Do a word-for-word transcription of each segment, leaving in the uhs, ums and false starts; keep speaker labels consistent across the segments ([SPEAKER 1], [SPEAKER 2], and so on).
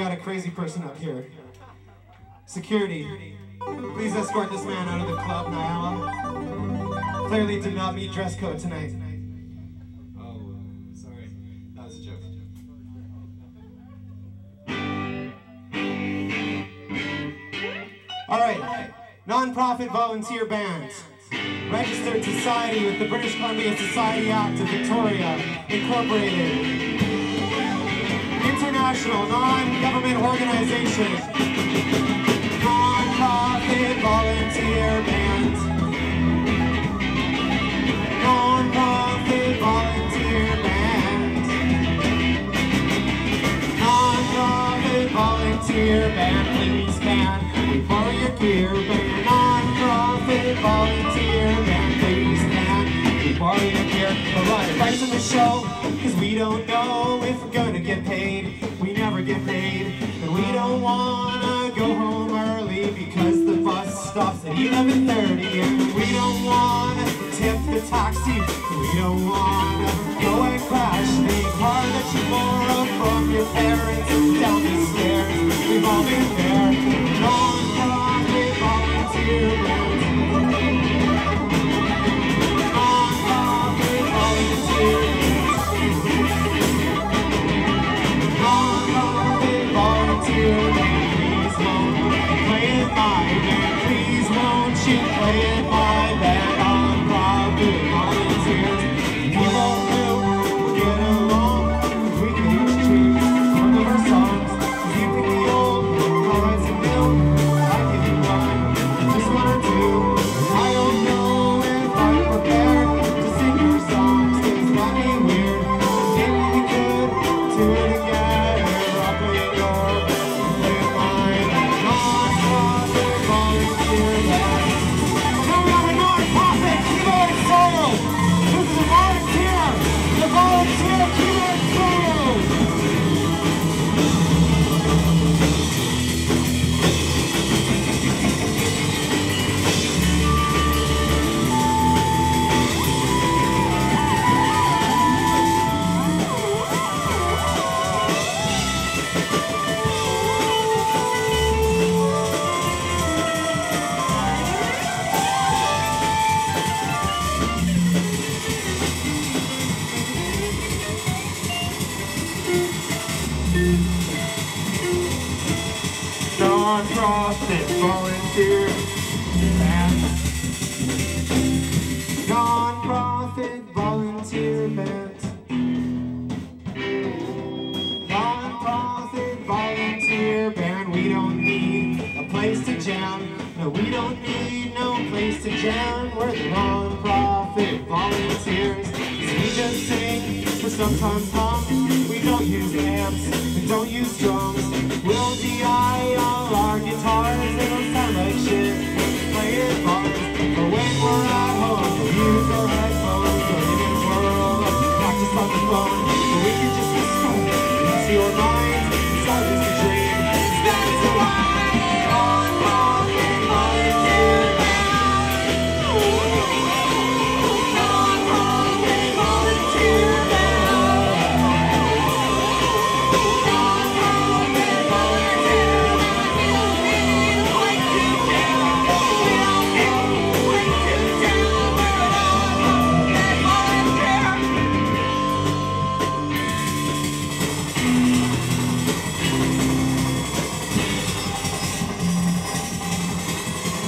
[SPEAKER 1] got a crazy person up here. Security, please escort this man out of the club, Nyala. Clearly did not meet dress code tonight.
[SPEAKER 2] Oh, sorry. That was a joke.
[SPEAKER 1] All right, non-profit volunteer band. Registered society with the British Columbia Society Act of Victoria, Incorporated. International non-government organization. Non-profit volunteer band. Non-profit volunteer band. Non-profit volunteer band. Please can we borrow your gear, band? Non-profit volunteer band. Please can we borrow your gear? Alright, price of the show, cause we don't know if we're gonna get paid. We never get paid, and we don't wanna go home early because the bus stops at eleven thirty, and we don't wanna tip the taxi. We don't wanna go and crash the car that you borrowed from your parents down the stairs. We've all been there. Non-profit volunteer band. Non-profit volunteer band. Non-profit volunteer band. Please won't you play in my band? Please won't you play in my band? Non-profit volunteers. People who get along, we can each choose one of our songs. You pick the old, I'll write some new. I give you one, just one or two. I don't know if I'm prepared to sing your songs, cause it might be weird. Maybe we could do it together. I'll play your band, you play mine. Non-profit volunteer band. Now we have a non-profit keyboard solo. This is a volunteer, the volunteer keyboard solo. Non-profit volunteer band. Non-profit volunteer band. Non-profit volunteer band. We don't need a place to jam. No, we don't need no place to jam. We're the non-profit volunteers. So we just sing, or sometimes hum. We don't use amps, we don't use drums. We'll D I all our guitars, it'll sound like shit. Play it bars, but when we're at home, we'll use our headphones. We're in a world of practice on the phone, but we can just be stoned into your mind. It's not just a dream, that's the one. Non-profit volunteer band. Non-profit volunteer band. Non-profit volunteer band. We don't need a place to jam. We don't need a place to jam. We're a non-profit volunteer.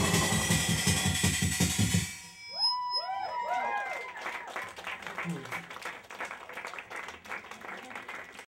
[SPEAKER 1] Hmm.